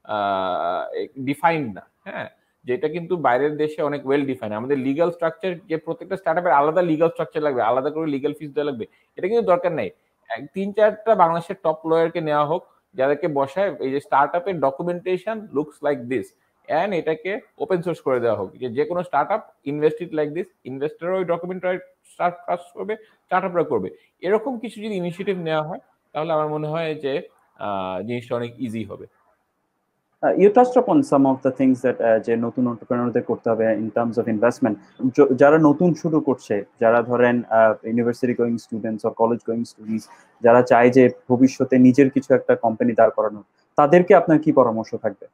ডিফাইন্ড না। হ্যাঁ, যেটা কিন্তু বাইরের দেশে অনেক ওয়েল ডিফাইন। আমাদের লিগাল স্ট্রাকচার, যে প্রত্যেকটা স্টার্টআপের আলাদা লিগাল স্ট্রাকচার লাগবে, আলাদা করে লিগাল ফিস দেওয়া লাগবে, এটা কিন্তু দরকার নাই। তিন চারটা বাংলাদেশের টপ লয়ারকে নেওয়া হোক, যাদেরকে বসায় এই যে স্টার্টআপের documentation looks like this, and এটাকে ওপেন সোর্স করে দেওয়া হোক, যে যে কোনো স্টার্টআপ ইনভেস্টেড লাইক দিস, ইনভেস্টরও ওই ডকুমেন্ট স্টার্ট ট্রাস্ট করবে, স্টার্টআপরা করবে। এরকম কিছু যদি ইনিশিয়েটিভ নেওয়া হয় তাহলে আমার মনে হয় যে জিনিসটা অনেক ইজি হবে। Uh, you touched upon some of the things that যে নতুন এন্টারপ্রেনারদের করতে হবে in terms of investment. যারা নতুন শুরু করছে, যারা ধরেন university going students or college going students, যারা চায় যে ভবিষ্যতে নিজের কিছু একটা কোম্পানি দাঁড় করানো, তাদেরকে আপনার কি পরামর্শ থাকবে?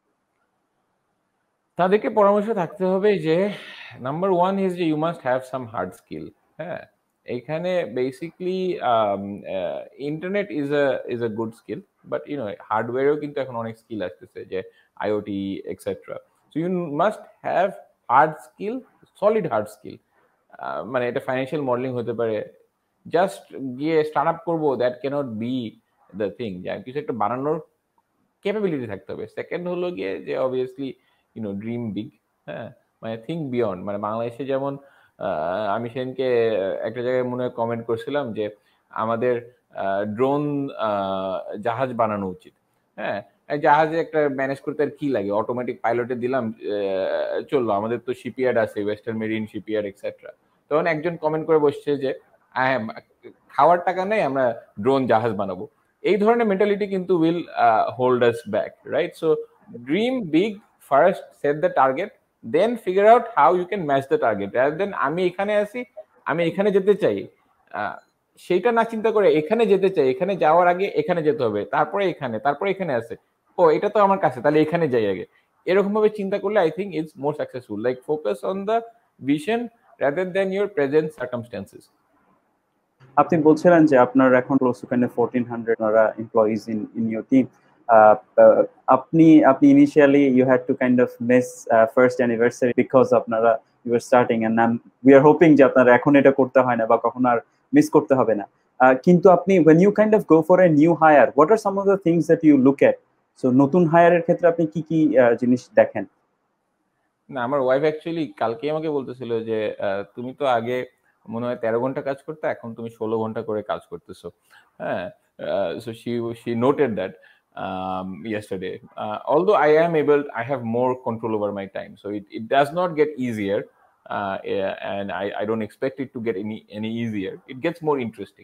তাদেরকে পরামর্শ থাকতে হবে যে নাম্বার ওয়ান ইজ যে you must have some hard skill. হ্যাঁ, এখানে basically internet is a is a good skill, but you know হার্ডওয়্যারেও কিন্তু এখন অনেক স্কিল আসতেছে, যে IoT etcetera. So you must have hard skill, solid hard skill. মানে এটা ফাইন্যান্সিয়াল মডেলিং হতে পারে, জাস্ট গিয়ে স্টার্ট আপ করবো, that cannot be the thing, যে কিছু একটা বানানোর ক্যাপাবিলিটি থাকতে হবে। সেকেন্ড হলো গিয়ে যে obviously you know dream big. হ্যাঁ, মানে থিঙ্ক বিয়ন্ড। মানে বাংলাদেশে যেমন আমি সেদিনকে একটা জায়গায় মনে হয় কমেন্ট করছিলাম যে আমাদের ড্রোন জাহাজ বানানো উচিত। হ্যাঁ, জাহাজে একটা ম্যানেজ করতে আর কি লাগে, অটোমেটিক পাইলটে দিলাম, চললো। আমাদের তো শিপইয়ার্ড আছে, ওয়েস্টার্ন মেরিন শিপইয়ার্ড এক্সেট্রা। তখন একজন কমেন্ট করে বসছে যে হ্যাঁ, খাওয়ার টাকা নেই, আমরা ড্রোন জাহাজ বানাবো। এই ধরনের মেন্টালিটি কিন্তু will hold us back, right? So dream big first, set the target, then figure out how you can match the target. Rather than আমি এখানে আছি, আমি এখানে যেতে চাই, সেইটা না চিন্তা করে এখানে যেতে চাই, এখানে যাওয়ার আগে এখানে যেতে হবে, তারপরে এখানে, তারপরে এখানে আছে, ও এটা তো আমার কাছে, তাহলে এখানে যাই আগে। এরকম ভাবে চিন্তা করলে I think it's more successful. Like focus on the vision rather than your present circumstances. আপনি বলছিলেন যে আপনার এখন close to kind of fourteen hundred employees in in your team. আপনি আপনি initially you had to kind of miss first anniversary because আপনারা you are starting, and we are hoping যে আপনারা এখন এটা করতে হয় না বা কখনো আর মিস করতে হবে না। কিন্তু আপনি when you kind of go for a new hire, what are some of the things that you look at? So নতুন হায়ারের ক্ষেত্রে আপনি কি কি জিনিস দেখেন? না, আমার ওয়াইফ অ্যাকচুয়ালি কালকে আমাকে বলতেছিল যে তুমি তো আগে মনে হয় তেরো ঘন্টা কাজ করতে, এখন তুমি ষোলো ঘন্টা করে কাজ করতেছো। হ্যাঁ, so she she noted that um, yesterday. Uh, although I am able, I have more control over my time, so it, it does not get easier, uh, and I, I don't expect it to get any any easier. It gets more interesting.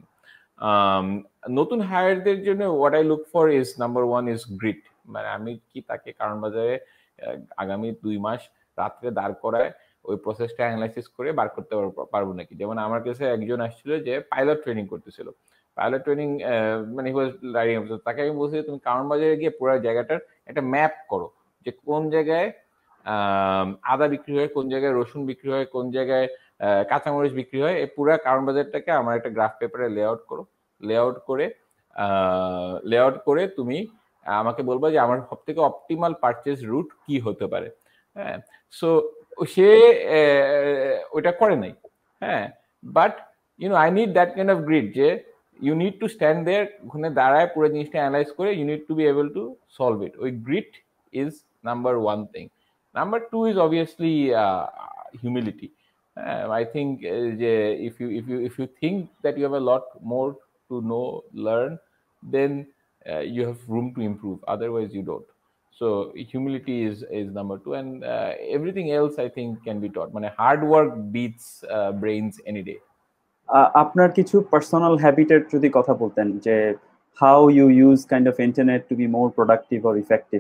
নতুন হায়ারদের জন্য what I look for is number one is grit. মানে আমি কি তাকে কারণ বাজারে আগামী দুই মাস রাত্রে দাঁড় করায় ওই প্রসেসটা অ্যানালাইসিস করে বার করতে পারবো নাকি। যেমন আমার কাছে একজন আসছিল যে পাইলট ট্রেনিং করতেছিল, পাইলট ট্রেনিং মানে তাকে আমি বলছি তুমি কারণ বাজারে গিয়ে পুরো জায়গাটার একটা ম্যাপ করো, যে কোন জায়গায় আদা বিক্রি হয়, কোন জায়গায় রসুন বিক্রি হয়, কোন জায়গায় কাঁচামরিচ বিক্রি হয়, এই পুরো কারণ বাজারটাকে আমার একটা গ্রাফ পেপারে লেআউট করো। লেআউট করে লেআউট করে তুমি আমাকে বলবা যে আমার সব থেকে অপটিমাল পারচেজ রুট কি হতে পারে। হ্যাঁ, সো সে ওইটা করে নাই। হ্যাঁ, but you know I need that kind of grid, যে you need to stand there, ওখানে দাঁড়ায় পুরো জিনিসটা অ্যানালাইজ করে you need to be able to solve it. ওই grid is number one thing. Number two is obviously uh, humility. Uh, I think uh, if you if you if you think that you have a lot more to know, learn, then uh, you have room to improve. Otherwise, you don't. So humility is is number two, and uh, everything else I think can be taught. Mane hard work beats uh, brains any day. আপনার কিছু personal হ্যাবিটের যদি কথা বলতেন, যে how you use kind of internet to be more productive or effective.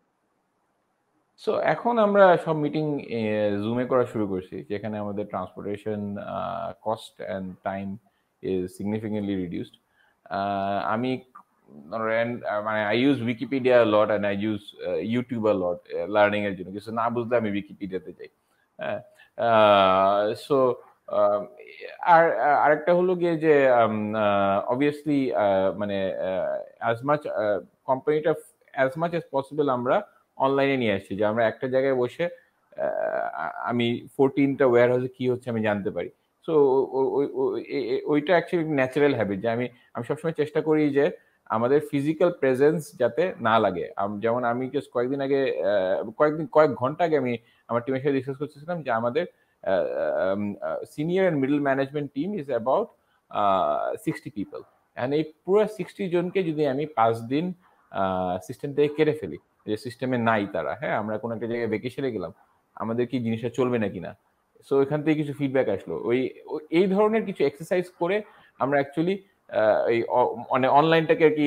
So এখন আমরা সব meeting জুমে করা শুরু করছি, যেখানে আমাদের transportation cost and time is significantly reduced. আমি মানে I use Wikipedia lot and I use YouTube a lot learning এর জন্য। কিছু না বুঝলে আমি উইকিপিডিয়াতে যাই। হ্যাঁ, সো আর আরেকটা হলো গিয়ে যে অবভিয়াসলি মানে অ্যাজ মাচ কোম্পানিটা অ্যাজ মাচ অ্যাজ পসিবল আমরা অনলাইনে নিয়ে আসছি, যে আমরা একটা জায়গায় বসে আমি ফোরটিনটা ওয়্যার হাউসে কি হচ্ছে আমি জানতে পারি। সো ওইটা অ্যাকচুয়ালি ন্যাচারাল হ্যাবিট, যে আমি আমি সবসময় চেষ্টা করি যে আমাদের ফিজিক্যাল প্রেজেন্স যাতে না লাগে। যেমন আমি জাস্ট কয়েকদিন আগে কয়েকদিন কয়েক ঘন্টা আগে আমি আমার টিমের সাথে ডিসকাস করতেছিলাম যে আমাদের senior and middle management team is about sixty people, and এই পুরো সিক্সটি জনকে যদি আমি পাঁচ দিন সিস্টেম থেকে কেটে ফেলি, যে সিস্টেমে নাই তারা, হ্যাঁ আমরা কোনো একটা জায়গায় ভ্যাকেশনে গেলাম, আমাদের কি জিনিসটা চলবে নাকি না। সো এখান থেকে কিছু ফিডব্যাক আসলো। ওই এই ধরনের কিছু এক্সারসাইজ করে আমরা অ্যাকচুয়ালি এই মানে অনলাইনটাকে আর কি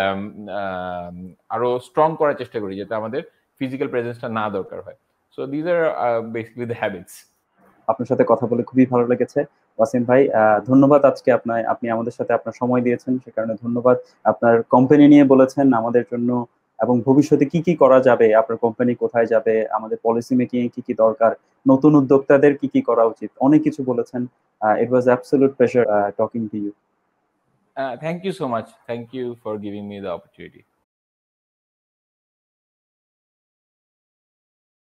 আরো স্ট্রং করার চেষ্টা করি, যাতে আমাদের ফিজিক্যাল প্রেজেন্সটা না দরকার হয়। So this are basically the habits. আপনার সাথে কথা বলে খুবই ভালো লেগেছে ওয়াসিম ভাই, ধন্যবাদ। আজকে আপনার আপনি আমাদের সাথে আপনার সময় দিয়েছেন, সে কারণে ধন্যবাদ। আপনার কোম্পানি নিয়ে বলেছেন আমাদের জন্য, এবং ভবিষ্যতে কি কি করা যাবে, আপনার কোম্পানি কোথায় যাবে, আমাদের পলিসি মেকিং এ কি কি দরকার, নতুন উদ্যোক্তাদের কি কি করা উচিত, অনেক কিছু বলেছেন। It was absolute pleasure talking to you. Thank you so much. Thank you for giving me the opportunity.